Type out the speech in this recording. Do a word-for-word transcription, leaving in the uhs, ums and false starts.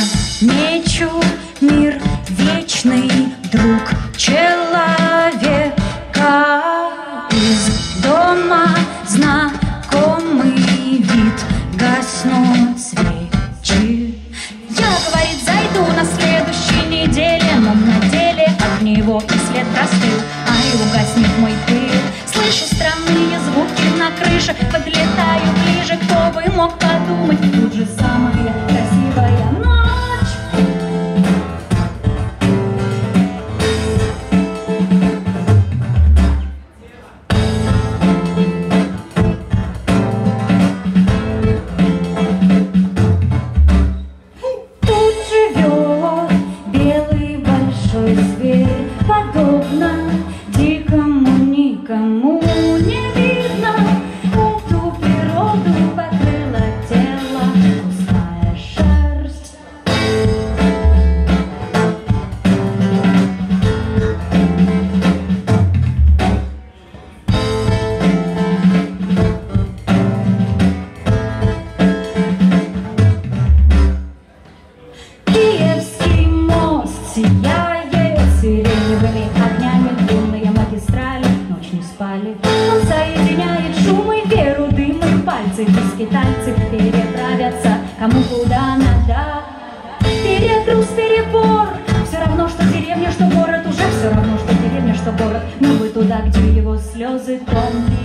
мечу мир вечный, друг человека. Из дома знакомый вид, гаснут свечи. Я, говорит, зайду на следующей неделе, но на деле от него и след простыл. Ай, угаснет мой пыл. Слышу странные звуки на крыше, подлетаю ближе. Кто бы мог подумать, тут же самая красивая ночь. Тут живет белый большой зверь, подобно дикому никому не видно. Эту природу покрыла тело густая шерсть. Киевский мост сияет сиреневыми огнями, лунные магистрали ночь не спали. Он соединяет шум и веру, дым и пальцы. Скитальцы переправятся кому куда надо. Перегруз, перебор, все равно, что деревня, что город. Уже все равно, что деревня, что город. Но вы туда, где его слезы тонкие.